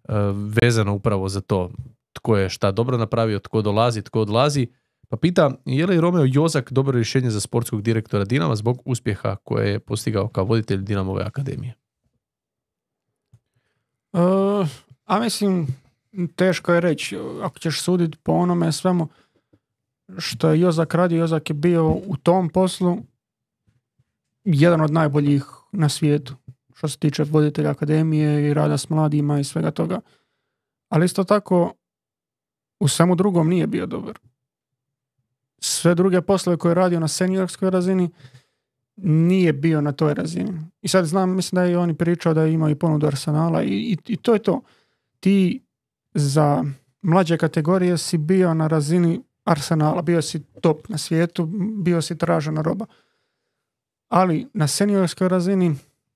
vezano upravo za to tko je šta dobro napravio, tko dolazi, tko odlazi. Pa pita, je li Romeo Jozak dobro rješenje za sportskog direktora Dinama zbog uspjeha koje je postigao kao voditelj Dinamove akademije? A mislim, teško je reći. Ako ćeš suditi po onome svemu što je Jozak radio, Jozak je bio u tom poslu jedan od najboljih na svijetu što se tiče voditelja akademije i rada s mladima i svega toga. Ali isto tako u svemu drugom nije bio dobar. Sve druge poslove koje je radio na seniorskoj razini nije bio na toj razini. I sad znam, mislim da je on i pričao da ima i ponudu Arsenala i to je to. Ti za mlađe kategorije si bio na razini Arsenala, bio si top na svijetu, bio si tražena roba. Ali na seniorskoj razini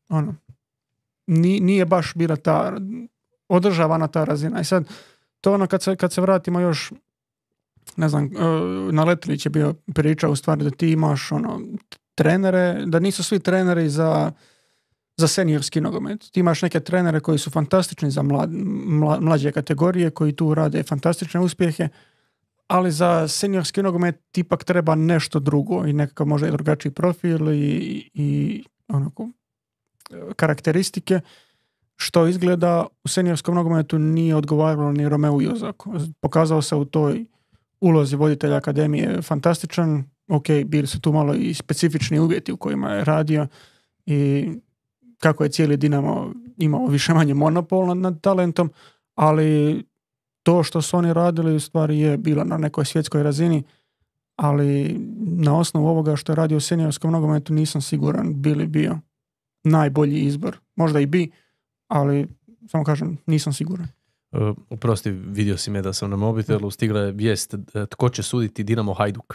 nije baš bila ta održavana ta razina. I sad to kad se vratimo još, ne znam, na Letilić je bio pričao u stvari da ti imaš trenere, da nisu svi treneri za seniorski nogomet. Ti imaš neke trenere koji su fantastični za mlađe kategorije, koji tu rade fantastične uspjehe, ali za seniorski nogomet ipak treba nešto drugo i nekakav možda i drugačiji profil i onako karakteristike, što izgleda u seniorskom nogometu nije odgovaralo ni Romeu Jozaku. Pokazao se u toj ulozi voditelja akademije fantastičan. Ok, bili su tu malo i specifični uvjeti u kojima je radio i kako je cijeli Dinamo imao više manje monopol nad talentom, ali to što su oni radili u stvari je bilo na nekoj svjetskoj razini, ali na osnovu ovoga što je radio u seniorskom nogometu nisam siguran bi li bio najbolji izbor. Možda i bi, ali samo kažem, nisam siguran. Oprosti, vidio si me da sam na mobitelu, stigla je vijest tko će suditi Dinamo Hajduk.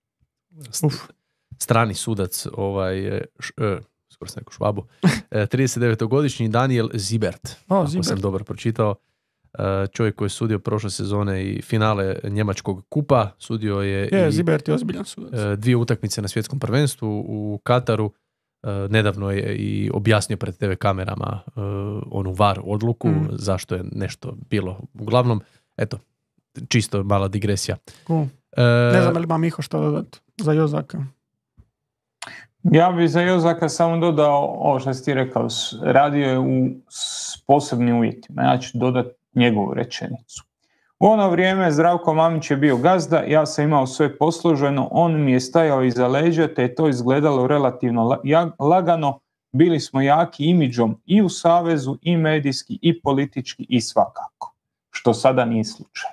Strani sudac, skoro sam rekao Švabu, 39-godišnji Daniel Zibert, ako sam dobro pročitao. Čovjek koji je sudio prošle sezone i finale njemačkog kupa, sudio je Zibert je ozbiljan sudac. 2 utakmice na svjetskom prvenstvu u Kataru. Nedavno je i objasnio pred TV kamerama onu VAR odluku, zašto je nešto bilo. Uglavnom, eto, čisto mala digresija. Cool. Ne znam li ima Miho što dodati za Jozaka. Ja bih za Jozaka samo dodao ovo što si ti rekao. Radio je u posebnim uvjetima. Ja ću dodati njegovu rečenicu. U ono vrijeme Zdravko Mamić je bio gazda, ja sam imao sve posloženo, on mi je stajao iza leđa, te je to izgledalo relativno lagano. Bili smo jaki imidžom i u savezu, i medijski, i politički, i svakako. Što sada nije slučaj.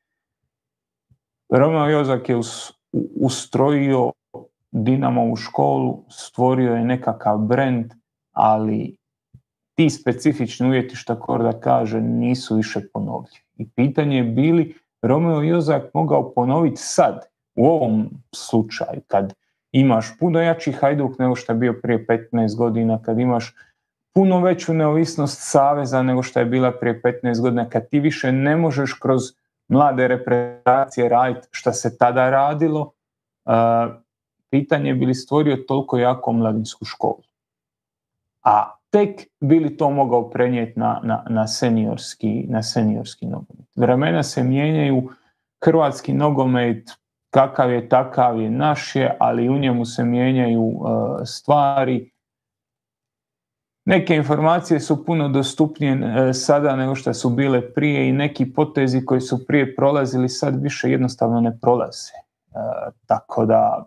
Romeo Jozak je ustrojio Dinamovu školu, stvorio je nekakav brend, ali ti specifični uvjeti, što Korda kaže, nisu više ponovljivi. I pitanje je bili Romeo Jozak mogao ponoviti sad, u ovom slučaju, kad imaš puno jači Hajduk nego što je bio prije 15 godina, kad imaš puno veću neovisnost saveza nego što je bila prije 15 godina, kad ti više ne možeš kroz mlade reprezentacije raditi što se tada radilo, pitanje je bili stvorio toliko jako mladinsku školu. A tek bi li to mogao prenijeti na seniorski nogomet. Vremena se mijenjaju, hrvatski nogomet kakav je takav je naš je, ali u njemu se mijenjaju stvari. Neke informacije su puno dostupnije sada nego što su bile prije i neki potezi koji su prije prolazili sad više jednostavno ne prolaze. Tako da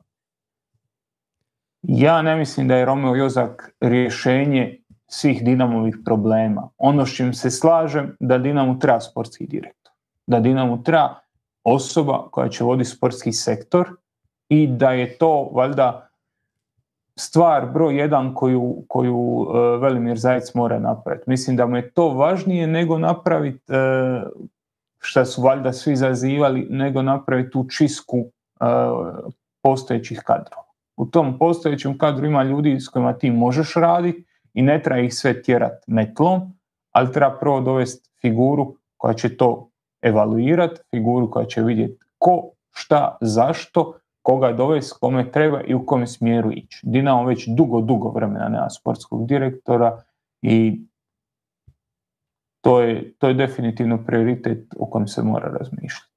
ja ne mislim da je Romeo Jozak rješenje svih Dinamovih problema. Ono s čim se slažem, da Dinamu treba sportski direktor. Da Dinamu treba osoba koja će voditi sportski sektor i da je to valjda stvar broj 1 koju Velimir Zajec mora napraviti. Mislim da mu je to važnije nego napraviti, što su valjda svi zazivali, nego napraviti tu čistku postojećih kadrova. U tom postojećem kadru ima ljudi s kojima ti možeš raditi i ne treba ih sve tjerati metlom, ali treba prvo dovesti figuru koja će to evaluirati, figuru koja će vidjeti ko, šta, zašto, koga dovesti, kome treba i u kome smjeru ići. Dinamo već dugo vremena nema sportskog direktora i to je definitivno prioritet o kojem se mora razmišljati.